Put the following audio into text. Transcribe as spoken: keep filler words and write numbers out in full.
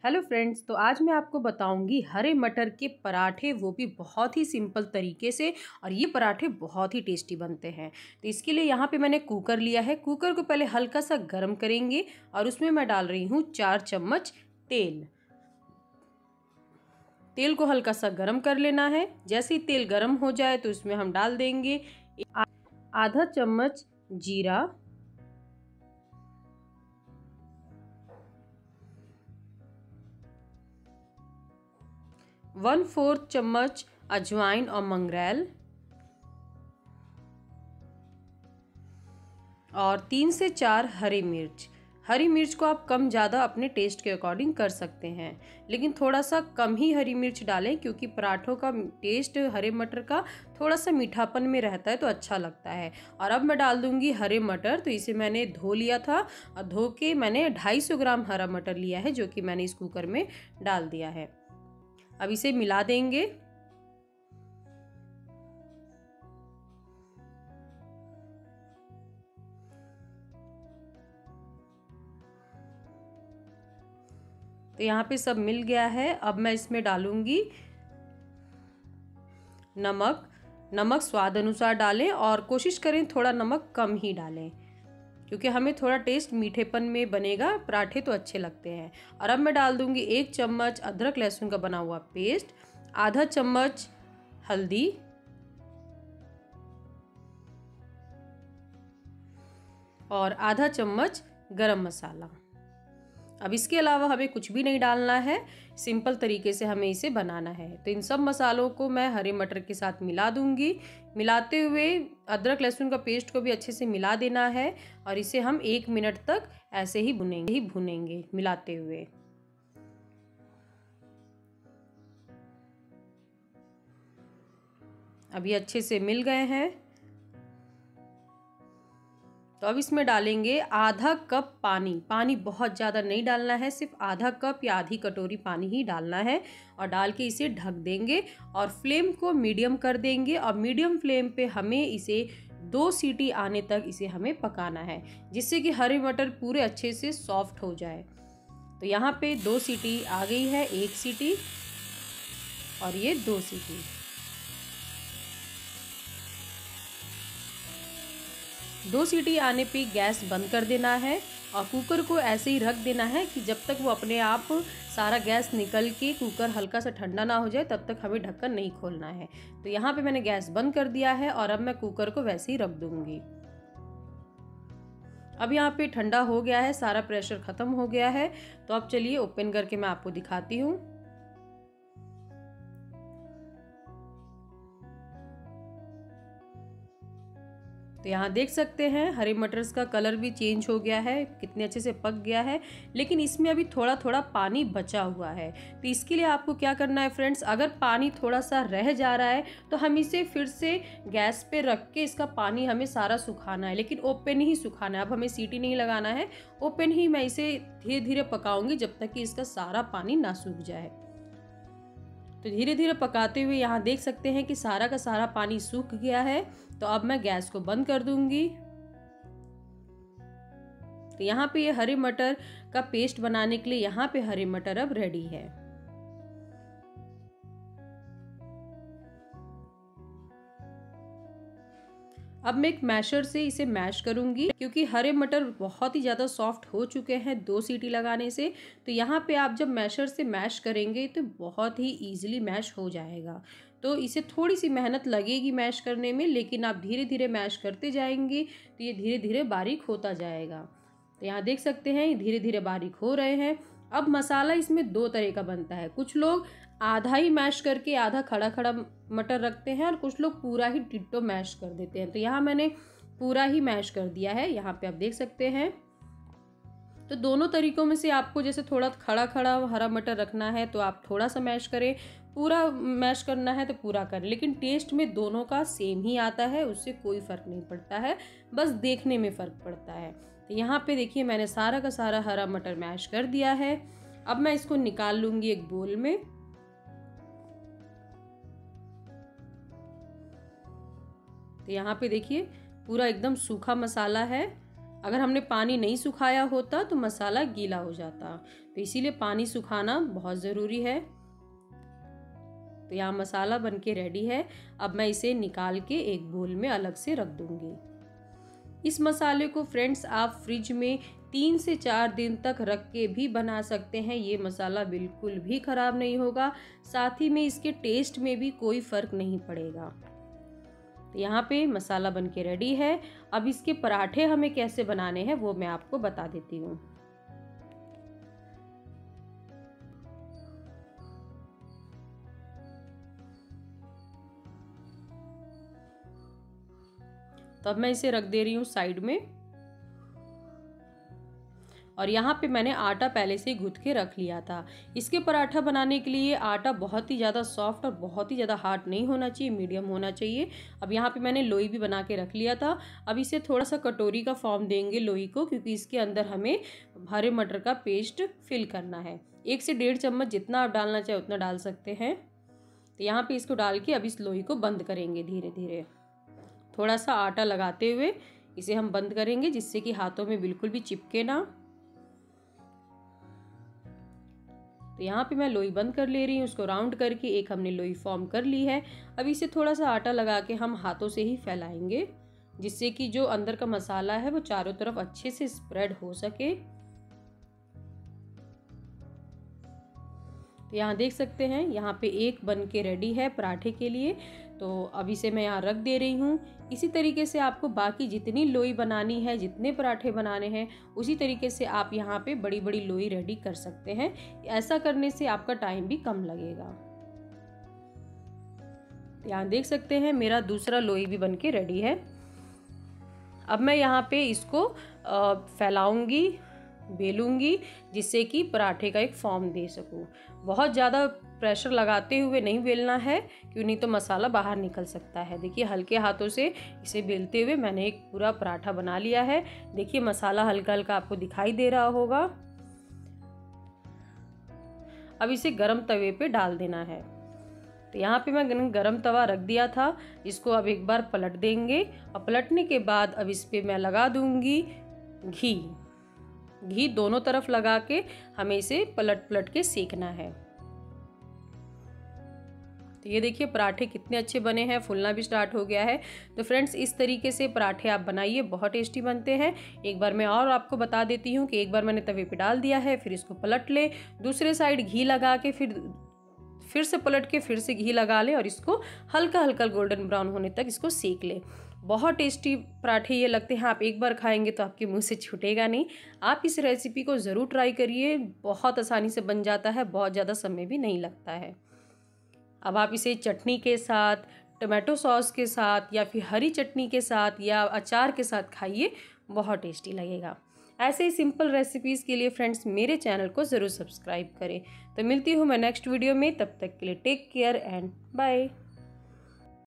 Hello friends, तो आज मैं आपको बताऊंगी हरे मटर के पराठे, वो भी बहुत ही सिंपल तरीके से। और ये पराठे बहुत ही टेस्टी बनते हैं। तो इसके लिए यहाँ पे मैंने कुकर लिया है। कुकर को पहले हल्का सा गर्म करेंगे और उसमें मैं डाल रही हूँ चार चम्मच तेल। तेल को हल्का सा गर्म कर लेना है। जैसे ही तेल गर्म हो जाए तो इसमें हम डाल देंगे आधा चम्मच जीरा, वन फोर्थ चम्मच अजवाइन और मंगरेल, और तीन से चार हरी मिर्च। हरी मिर्च को आप कम ज़्यादा अपने टेस्ट के अकॉर्डिंग कर सकते हैं, लेकिन थोड़ा सा कम ही हरी मिर्च डालें क्योंकि पराठों का टेस्ट हरे मटर का थोड़ा सा मीठापन में रहता है तो अच्छा लगता है। और अब मैं डाल दूंगी हरे मटर। तो इसे मैंने धो लिया था और धो के मैंने ढाई सौ ग्राम हरा मटर लिया है, जो कि मैंने इस कुकर में डाल दिया है। अब इसे मिला देंगे। तो यहाँ पे सब मिल गया है। अब मैं इसमें डालूंगी नमक। नमक स्वाद अनुसार डालें और कोशिश करें थोड़ा नमक कम ही डालें, क्योंकि हमें थोड़ा टेस्ट मीठेपन में बनेगा, पराठे तो अच्छे लगते हैं। और अब मैं डाल दूंगी एक चम्मच अदरक लहसुन का बना हुआ पेस्ट, आधा चम्मच हल्दी, और आधा चम्मच गरम मसाला। अब इसके अलावा हमें कुछ भी नहीं डालना है। सिंपल तरीके से हमें इसे बनाना है। तो इन सब मसालों को मैं हरे मटर के साथ मिला दूंगी। मिलाते हुए अदरक लहसुन का पेस्ट को भी अच्छे से मिला देना है और इसे हम एक मिनट तक ऐसे ही भुनेंगे ही भुनेंगे मिलाते हुए। अभी अच्छे से मिल गए हैं। तो अब इसमें डालेंगे आधा कप पानी। पानी बहुत ज़्यादा नहीं डालना है, सिर्फ आधा कप या आधी कटोरी पानी ही डालना है। और डाल के इसे ढक देंगे और फ्लेम को मीडियम कर देंगे। और मीडियम फ्लेम पे हमें इसे दो सीटी आने तक इसे हमें पकाना है, जिससे कि हरे मटर पूरे अच्छे से सॉफ्ट हो जाए। तो यहाँ पे दो सीटी आ गई है, एक सीटी और ये दो सीटी। दो सीटी आने पे गैस बंद कर देना है और कुकर को ऐसे ही रख देना है कि जब तक वो अपने आप सारा गैस निकल के कुकर हल्का सा ठंडा ना हो जाए तब तक हमें ढक्कन नहीं खोलना है। तो यहाँ पे मैंने गैस बंद कर दिया है और अब मैं कुकर को वैसे ही रख दूंगी। अब यहाँ पे ठंडा हो गया है, सारा प्रेशर खत्म हो गया है। तो अब चलिए ओपन करके मैं आपको दिखाती हूँ। तो यहाँ देख सकते हैं हरे मटर्स का कलर भी चेंज हो गया है, कितने अच्छे से पक गया है। लेकिन इसमें अभी थोड़ा थोड़ा पानी बचा हुआ है। तो इसके लिए आपको क्या करना है फ्रेंड्स, अगर पानी थोड़ा सा रह जा रहा है तो हम इसे फिर से गैस पे रख के इसका पानी हमें सारा सुखाना है, लेकिन ओपन ही सुखाना है। अब हमें सीटी नहीं लगाना है, ओपन ही मैं इसे धीरे धीरे पकाऊंगी जब तक कि इसका सारा पानी ना सूख जाए। तो धीरे धीरे पकाते हुए यहाँ देख सकते हैं कि सारा का सारा पानी सूख गया है। तो अब मैं गैस को बंद कर दूंगी। तो यहाँ पे ये हरे मटर का पेस्ट बनाने के लिए यहाँ पे हरे मटर अब रेडी है। अब मैं एक मैशर से इसे मैश करूंगी, क्योंकि हरे मटर बहुत ही ज़्यादा सॉफ्ट हो चुके हैं दो सीटी लगाने से। तो यहाँ पे आप जब मैशर से मैश करेंगे तो बहुत ही इजीली मैश हो जाएगा। तो इसे थोड़ी सी मेहनत लगेगी मैश करने में, लेकिन आप धीरे धीरे मैश करते जाएंगे तो ये धीरे धीरे बारीक होता जाएगा। तो यहाँ देख सकते हैं ये धीरे धीरे बारीक हो रहे हैं। अब मसाला इसमें दो तरह का बनता है। कुछ लोग आधा ही मैश करके आधा खड़ा खड़ा मटर रखते हैं और कुछ लोग पूरा ही डिट्टो मैश कर देते हैं। तो यहाँ मैंने पूरा ही मैश कर दिया है, यहाँ पे आप देख सकते हैं। तो दोनों तरीकों में से आपको जैसे थोड़ा खड़ा खड़ा हरा मटर रखना है तो आप थोड़ा सा मैश करें, पूरा मैश करना है तो पूरा करें। लेकिन टेस्ट में दोनों का सेम ही आता है, उससे कोई फ़र्क नहीं पड़ता है, बस देखने में फ़र्क पड़ता है। तो यहाँ पे देखिए मैंने सारा का सारा हरा मटर मैश कर दिया है। अब मैं इसको निकाल लूँगी एक बोल में। तो यहाँ पे देखिए पूरा एकदम सूखा मसाला है। अगर हमने पानी नहीं सुखाया होता तो मसाला गीला हो जाता, तो इसीलिए पानी सुखाना बहुत ज़रूरी है। तो यहाँ मसाला बनके रेडी है। अब मैं इसे निकाल के एक बोल में अलग से रख दूंगी। इस मसाले को फ्रेंड्स आप फ्रिज में तीन से चार दिन तक रख के भी बना सकते हैं। ये मसाला बिल्कुल भी ख़राब नहीं होगा, साथ ही में इसके टेस्ट में भी कोई फ़र्क नहीं पड़ेगा। तो यहाँ पे मसाला बनके रेडी है। अब इसके पराठे हमें कैसे बनाने हैं वो मैं आपको बता देती हूँ। तो अब मैं इसे रख दे रही हूँ साइड में। और यहाँ पे मैंने आटा पहले से गूंथ के रख लिया था। इसके पराठा बनाने के लिए आटा बहुत ही ज़्यादा सॉफ्ट और बहुत ही ज़्यादा हार्ड नहीं होना चाहिए, मीडियम होना चाहिए। अब यहाँ पे मैंने लोई भी बना के रख लिया था। अब इसे थोड़ा सा कटोरी का फॉर्म देंगे लोई को, क्योंकि इसके अंदर हमें हरे मटर का पेस्ट फिल करना है। एक से डेढ़ चम्मच जितना आप डालना चाहे उतना डाल सकते हैं। तो यहाँ पर इसको डाल के अब इस लोई को बंद करेंगे धीरे धीरे। थोड़ा सा आटा लगाते हुए इसे हम बंद करेंगे, जिससे कि हाथों में बिल्कुल भी चिपके ना। तो यहाँ पे मैं लोई बंद कर ले रही हूँ। उसको राउंड करके एक हमने लोई फॉर्म कर ली है। अब इसे थोड़ा सा आटा लगा के हम हाथों से ही फैलाएंगे, जिससे कि जो अंदर का मसाला है वो चारों तरफ अच्छे से स्प्रेड हो सके। तो यहाँ देख सकते हैं, यहाँ पे एक बन के रेडी है पराठे के लिए। तो अब इसे मैं यहाँ रख दे रही हूँ। इसी तरीके से आपको बाकी जितनी लोई बनानी है, जितने पराठे बनाने हैं, उसी तरीके से आप यहाँ पे बड़ी बड़ी लोई रेडी कर सकते हैं। ऐसा करने से आपका टाइम भी कम लगेगा। यहाँ देख सकते हैं मेरा दूसरा लोई भी बन के रेडी है। अब मैं यहाँ पे इसको फैलाऊंगी, बेलूंगी, जिससे कि पराठे का एक फॉर्म दे सकूं। बहुत ज़्यादा प्रेशर लगाते हुए नहीं बेलना है, क्यों नहीं तो मसाला बाहर निकल सकता है। देखिए हल्के हाथों से इसे बेलते हुए मैंने एक पूरा पराठा बना लिया है। देखिए मसाला हल्का हल्का आपको दिखाई दे रहा होगा। अब इसे गरम तवे पे डाल देना है। तो यहाँ पे मैं गरम तवा रख दिया था, इसको अब एक बार पलट देंगे। और पलटने के बाद अब इस पे मैं लगा दूंगी घी। घी दोनों तरफ लगा के हमें इसे पलट पलट के सेकना है। तो ये देखिए पराठे कितने अच्छे बने हैं, फूलना भी स्टार्ट हो गया है। तो फ्रेंड्स इस तरीके से पराठे आप बनाइए, बहुत टेस्टी बनते हैं। एक बार मैं और आपको बता देती हूँ कि एक बार मैंने तवे पे डाल दिया है, फिर इसको पलट ले, दूसरे साइड घी लगा के फिर फिर से पलट के फिर से घी लगा ले और इसको हल्का हल्का गोल्डन ब्राउन होने तक इसको सेक ले। बहुत टेस्टी पराठे ये लगते हैं। आप एक बार खाएंगे तो आपके मुंह से छूटेगा नहीं। आप इस रेसिपी को ज़रूर ट्राई करिए, बहुत आसानी से बन जाता है, बहुत ज़्यादा समय भी नहीं लगता है। अब आप इसे चटनी के साथ, टमाटो सॉस के साथ, या फिर हरी चटनी के साथ, या अचार के साथ खाइए, बहुत टेस्टी लगेगा। ऐसे ही सिंपल रेसिपीज़ के लिए फ्रेंड्स मेरे चैनल को ज़रूर सब्सक्राइब करें। तो मिलती हूँ मैं नेक्स्ट वीडियो में, तब तक के लिए टेक केयर एंड बाय।